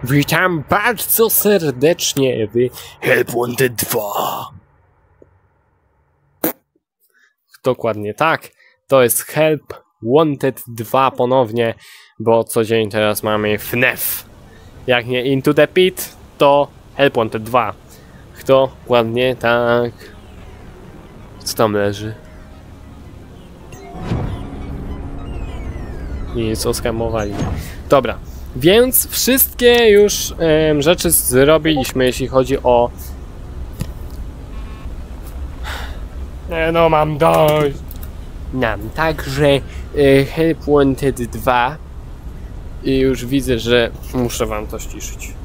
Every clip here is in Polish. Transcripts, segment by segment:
Witam bardzo serdecznie w Help Wanted 2. Dokładnie tak, to jest Help Wanted 2 ponownie, bo co dzień teraz mamy FNAF. Jak nie Into the Pit, to Help Wanted 2. Dokładnie tak. Co tam leży? Nic, oskamowali. Dobra, więc wszystkie już rzeczy zrobiliśmy, jeśli chodzi o... No mam dość. Mam także Help Wanted 2 i już widzę, że muszę wam to ściszyć.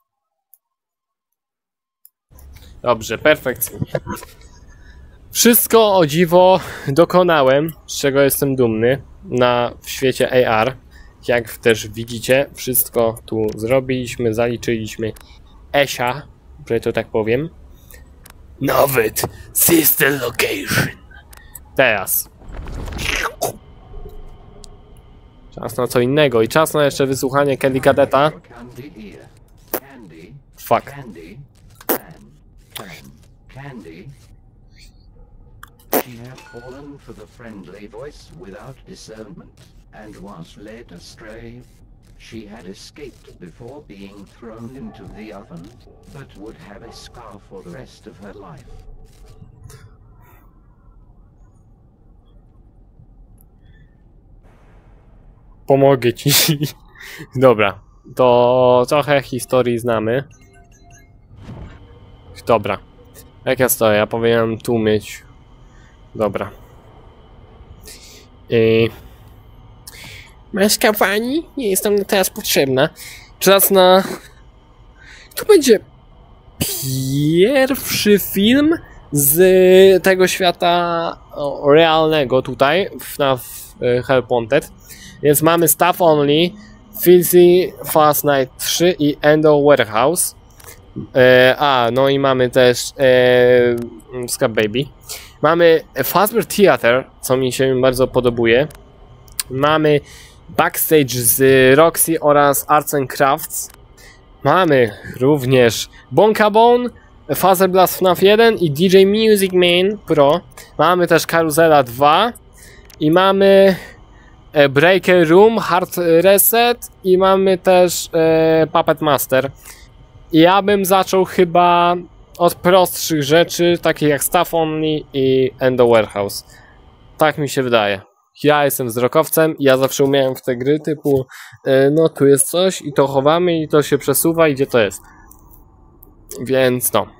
Dobrze, perfekcyjnie. Wszystko o dziwo dokonałem, z czego jestem dumny w świecie AR. Jak też widzicie, wszystko tu zrobiliśmy, zaliczyliśmy Esia, że to tak powiem. Nawet Sister Location. Teraz. Czas na co innego i czas na jeszcze wysłuchanie Candy Cadetta. Fuck. She had fallen for the friendly voice without discernment, and was led astray. She had escaped before being thrown into the oven, but would have a scar for the rest of her life. Pomogę ci. Dobra, to trochę historii znamy. Dobra. Jak ja stoję? Ja powinienem tu mieć. Dobra. Maska pani? Nie jest nam teraz potrzebna. Czas na... Tu będzie pierwszy film z tego świata realnego tutaj w Help Wanted. Więc mamy Stuff Only, Filthy Fast Night 3 i Endo Warehouse. No i mamy też Scrap Baby. Mamy Fazbear Theater, co mi się bardzo podobuje. Mamy Backstage z Roxy oraz Arts and Crafts. Mamy również Bonka Bone, Fazer Blast FNAF 1 i DJ Music Man Pro. Mamy też Karuzela 2 i mamy Breaker Room, Hard Reset i mamy też Puppet Master. Ja bym zaczął chyba od prostszych rzeczy, takich jak Stuff Only i Endo Warehouse. Tak mi się wydaje. Ja jestem wzrokowcem i ja zawsze umiałem w te gry typu no tu jest coś i to chowamy i to się przesuwa i gdzie to jest. Więc no.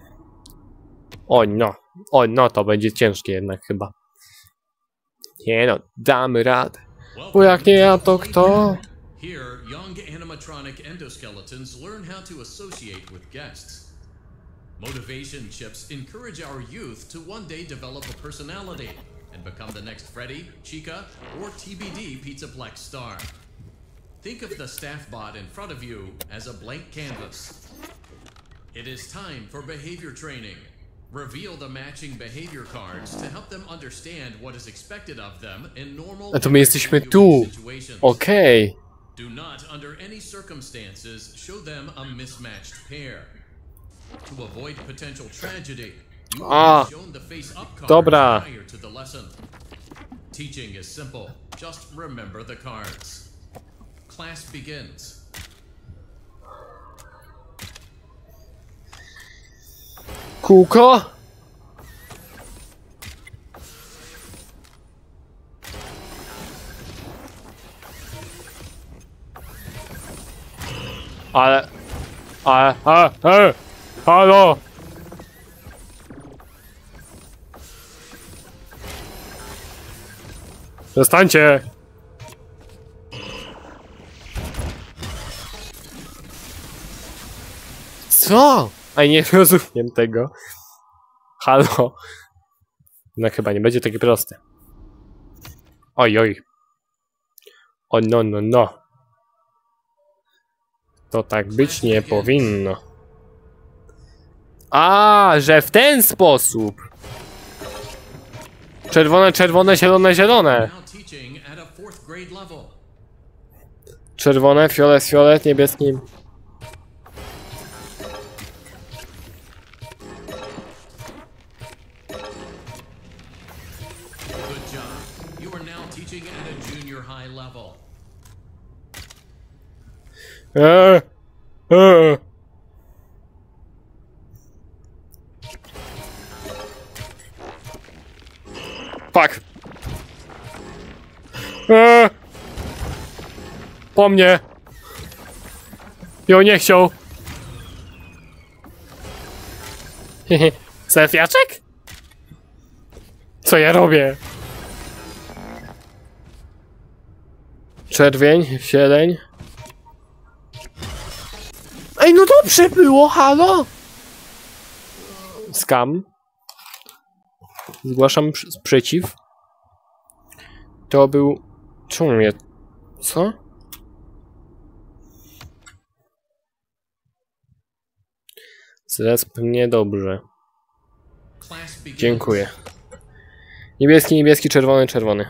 Oj no, to będzie ciężkie jednak chyba. Nie no, damy radę. Bo jak nie ja, to kto? Here, young animatronic endoskeletons learn how to associate with guests. Motivation chips encourage our youth to one day develop a personality and become the next Freddy, Chica, or TBD Pizzaplex star. Think of the staff bot in front of you as a blank canvas. It is time for behavior training. Reveal the matching behavior cards to help them understand what is expected of them in normal A to my jesteśmy tu. Okej. Do not, under any circumstances, show them a mismatched pair. To avoid potential tragedy, you have shown the face-up card prior to the lesson. Teaching is simple. Just remember the cards. Class begins. Kółko? Ale... Halo! Przestańcie! Co? A nie rozumiem tego. Halo? No chyba nie będzie takie proste. Oj. O no. To tak być nie powinno. A, że w ten sposób. Czerwone, czerwone, zielone, zielone. Czerwone, fiolet, fiolet, niebieskim. Fuck. Po mnie. I on nie chciał. Selfiaczek? Co ja robię? Czerwień, zieleń. Ej, no dobrze było, halo? Skam. Zgłaszam sprzeciw. To był... Czemu mnie... Co? Zresp niedobrze. Dziękuję. Niebieski, niebieski, czerwony, czerwony.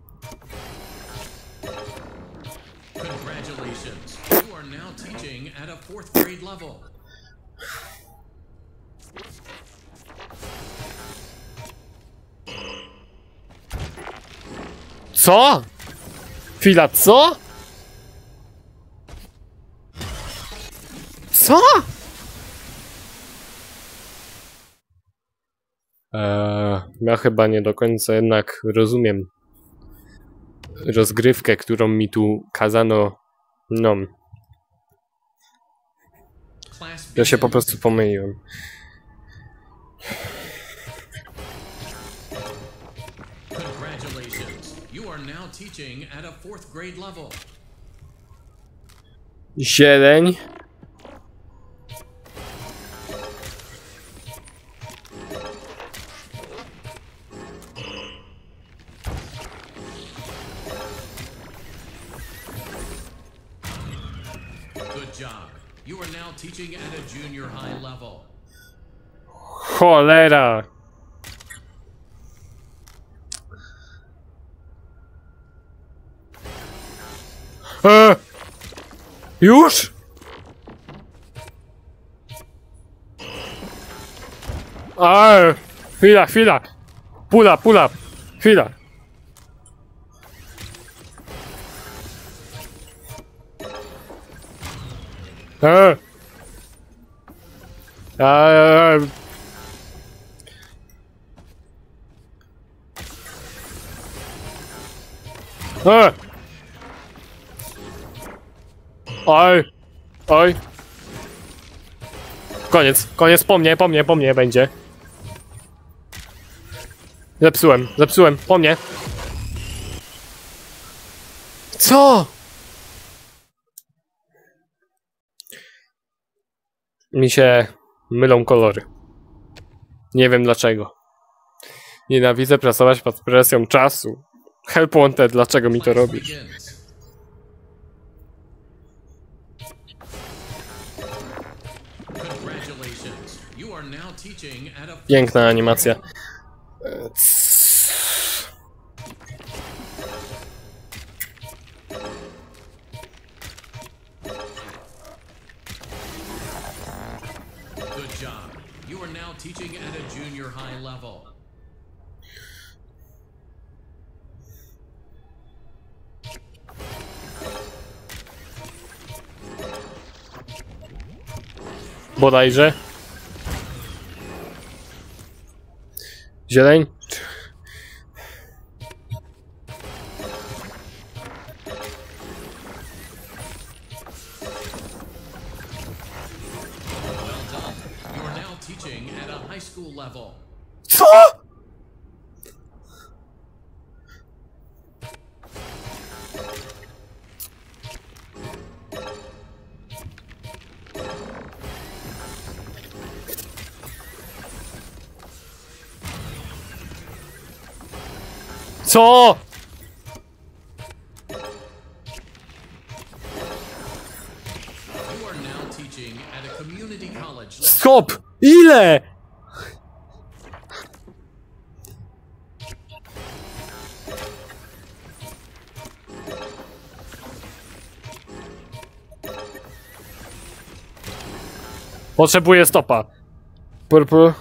Co? Chwila, co? Co? Ja chyba nie do końca jednak rozumiem rozgrywkę, którą mi tu kazano. No. Ja się po prostu pomyliłem. Zieleń. Good job. You are now teaching at a junior high level. Cholera. Już? Chwila, chwila. Pull up. Chwila. Oj. Koniec, po mnie będzie. Zepsułem, po mnie. Co? Mi się mylą kolory. Nie wiem dlaczego. Nienawidzę pracować pod presją czasu. Help Wanted, dlaczego mi to robisz? Piękna animacja. Good job. You are now teaching at a junior high level. Bodajże. Zieleń. Co? Co? Stop! Ile? Potrzebuję stopa. Purple.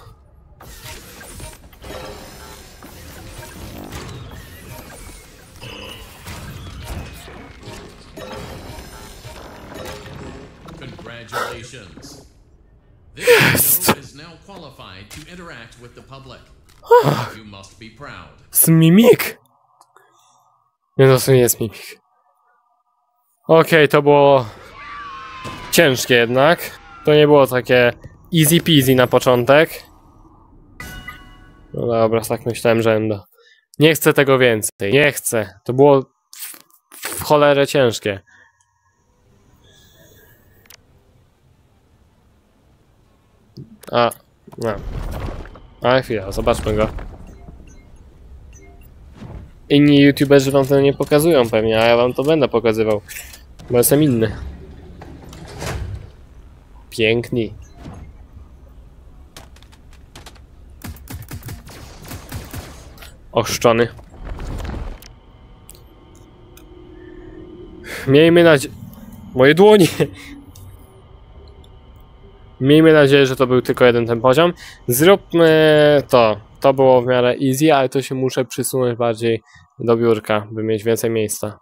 Congratulations. This window is now qualified to interact with the public. You must be proud. Z mimik! Nie, to nie jest mimik. Okej, to było ciężkie jednak. To nie było takie easy peasy na początek. No dobra, tak myślałem, że będę. Nie chcę tego więcej, nie chcę. To było w cholerę ciężkie. No. A chwila, zobaczmy go. Inni youtuberzy wam to nie pokazują pewnie, a ja wam to będę pokazywał. Bo jestem inny. Piękni. Ochrzczony. Miejmy nadzieję... Moje dłonie! Miejmy nadzieję, że to był tylko jeden ten poziom. Zróbmy to. To było w miarę easy, ale to się muszę przysunąć bardziej do biurka, by mieć więcej miejsca.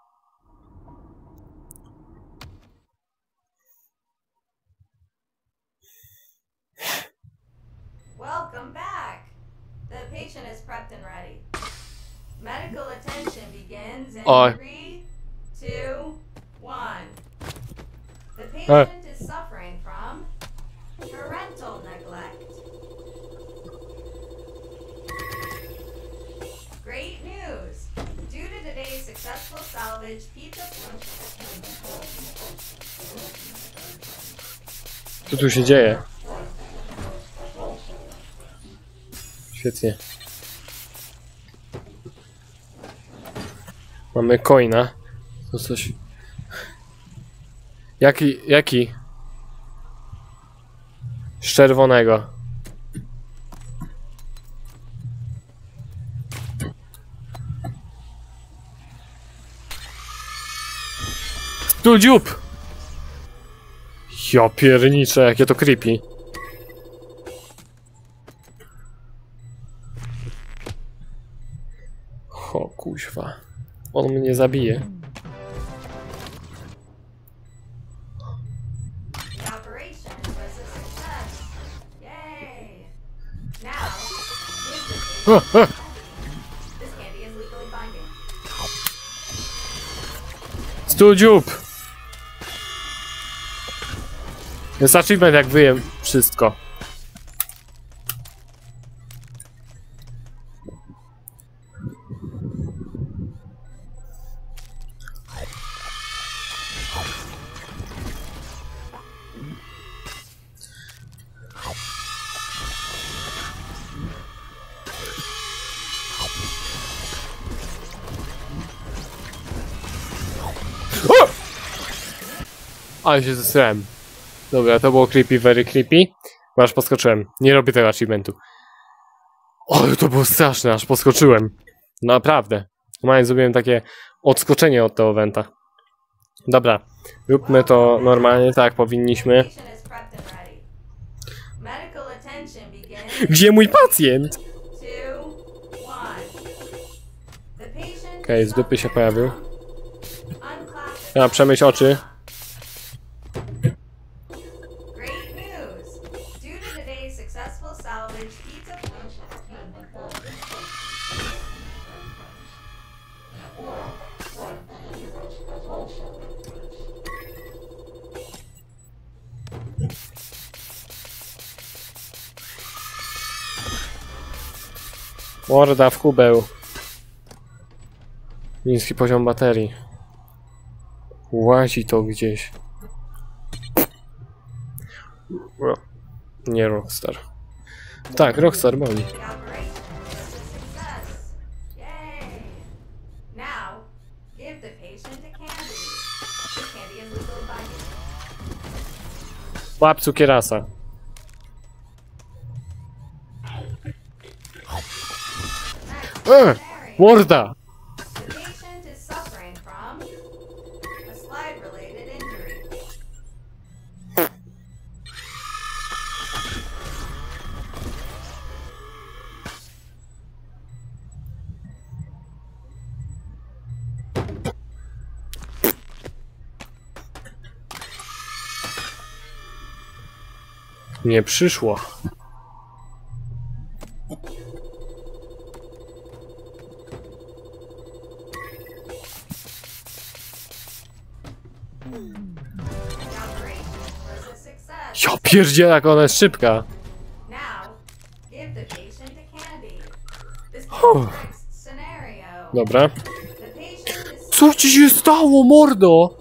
Welcome back. The patient is prepped and ready. Medical attention begins in 3, 2, 1. The patient is suffering from parental neglect. Great news! Due to today's successful salvage, pizza... Co tu się dzieje? Świetnie. Mamy coina. To coś... Jaki? Z czerwonego. Tu dziób! Ja pierniczę, jakie to creepy. O kuźwa. On mnie zabije. Stu dziób! Jest achievement, jak wyjem wszystko. Ale się zesrałem. Dobra, to było creepy, very creepy. Bo aż podskoczyłem. Nie robię tego achievementu. O, to było straszne, aż podskoczyłem. Naprawdę. Normalnie zrobiłem takie odskoczenie od tego eventa. Dobra, róbmy to normalnie, tak powinniśmy. Gdzie mój pacjent? Okej, z dupy się pojawił. Trzeba przemyć oczy. Morda w kubeł. Niski poziom baterii. Łazi to gdzieś. Nie Rockstar. Tak, Rockstar boli. Łap cukierasa. Morda! Nie przyszło. Ja pierdzielę, jak ona jest szybka. Dobra. Co ci się stało, mordo?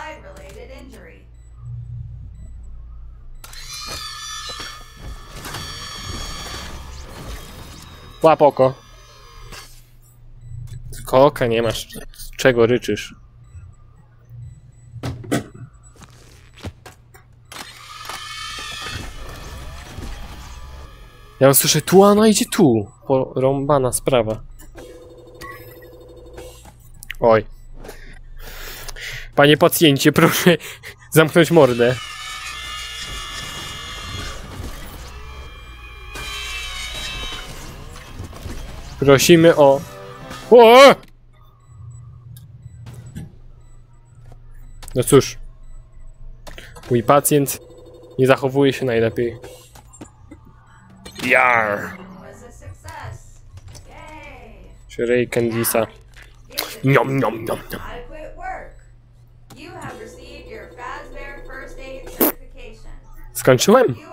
Łap oko. Tylko oka nie masz. Czego ryczysz? Ja słyszę tu, a ona idzie tu. Porąbana sprawa. Oj. Panie pacjencie, proszę zamknąć mordę. Prosimy o... O! No cóż. Mój pacjent nie zachowuje się najlepiej. Jar! Sherry Candice'a. Niom, niom, niom, niom. Skończyłem?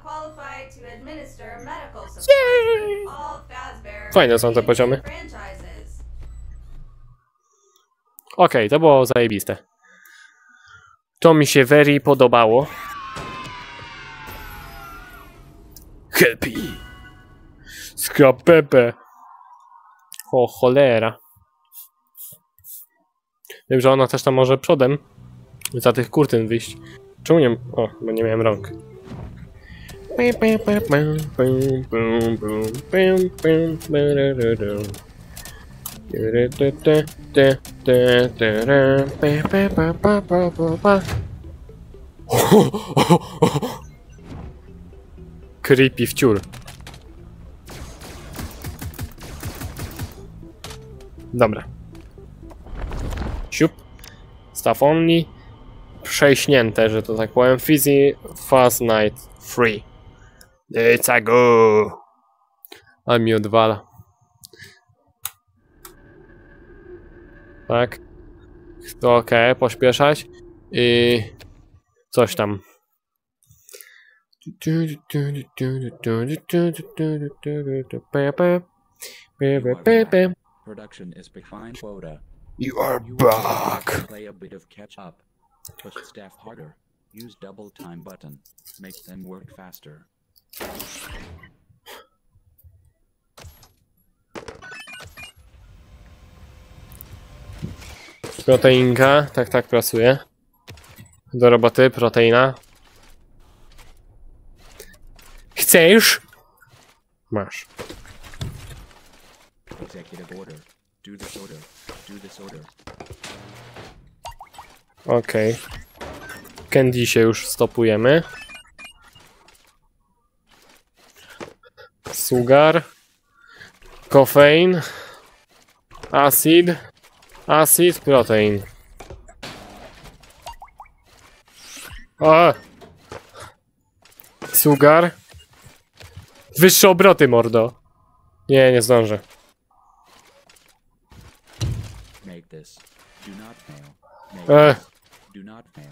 Fajne są te poziomy. Okej, to było zajebiste. To mi się very podobało. Happy. Skrapepe. O cholera. Wiem, że ona też tam może przodem za tych kurtyn wyjść. Czemu nie... O, bo nie miałem rąk. Creepy wciul. Dobra. Siup. Stuff only. Przejśnięte, że to tak powiem. Fizzy Fast Night Free. It's a go. A mi odwala. Tak. To okej, pośpieszać. I... coś tam. Production is behind quota. You are back. Play a bit of catch up. Push staff harder. Use double time button. Make them work faster. Proteinka, tak pracuje. Do roboty, proteina. Chcesz? Masz. Executive order. Do this order. Do this order. Okej. Candy się już stopujemy. Sugar. Kofein. Acid, protein. O! Sugar. Wyższe obroty, mordo. Nie zdążę. Make this. Do not fail. Make this. Do not fail.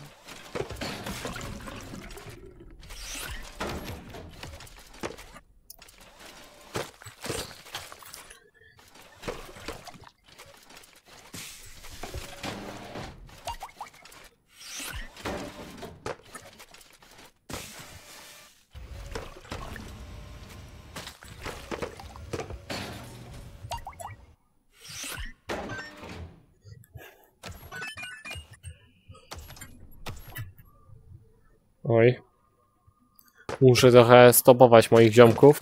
Oj. Muszę trochę stopować moich ziomków.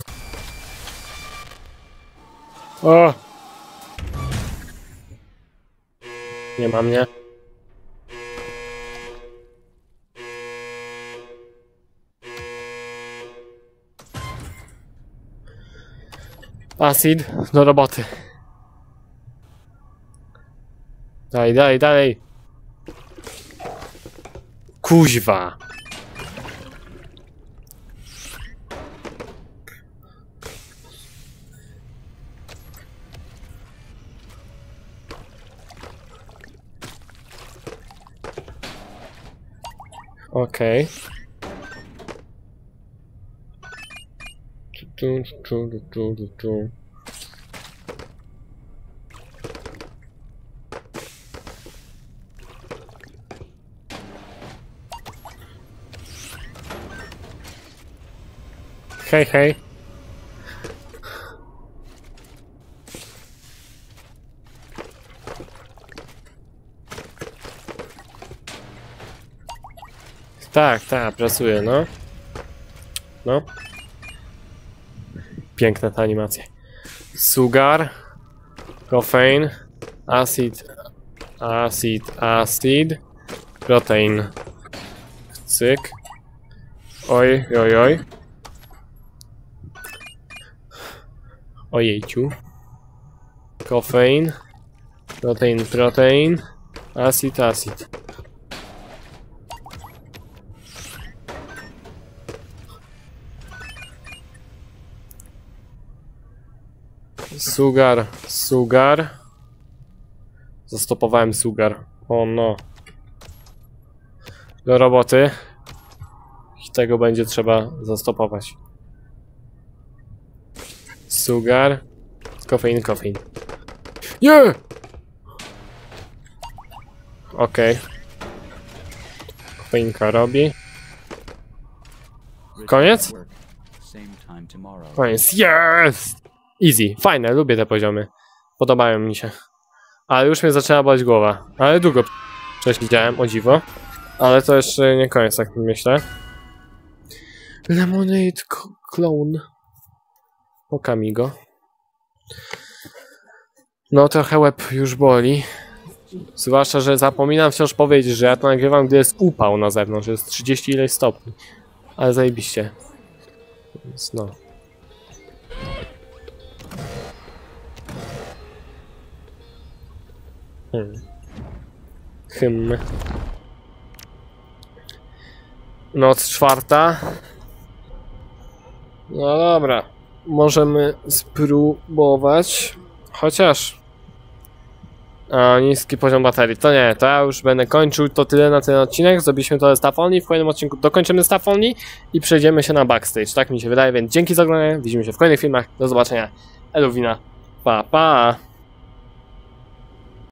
O! Nie ma mnie. Acid, do roboty. Dalej. Okej. Hej, hej. Tak, pracuję, no. No. Piękna ta animacja. Sugar, kofein, acid, protein. Cyk. Oj. Ojejciu. Kofein, protein, acid. Sugar. Zastopowałem sugar. O no. Do roboty. I tego będzie trzeba zastopować. Sugar. Kofein. Yeah! Okej. Kofeinka robi. Koniec? Koniec. Jest! Easy, fajne, lubię te poziomy. Podobają mi się. Ale już mnie zaczęła boleć głowa. Ale długo prześledziałem, o dziwo. Ale to jeszcze nie koniec, tak myślę. Lemonade Clone. Okamigo. No trochę łeb już boli. Zwłaszcza, że zapominam wciąż powiedzieć, że ja to nagrywam, gdy jest upał na zewnątrz. Jest 30 ileś stopni. Ale zajebiście. Więc no. Noc czwarta. No dobra. Możemy spróbować. Chociaż... niski poziom baterii. To nie, to ja już będę kończył. To tyle na ten odcinek. Zrobiliśmy to Staff Only. W kolejnym odcinku dokończymy Staff Only i przejdziemy się na backstage. Tak mi się wydaje, więc dzięki za oglądanie. Widzimy się w kolejnych filmach. Do zobaczenia. Eluwina. Pa, pa.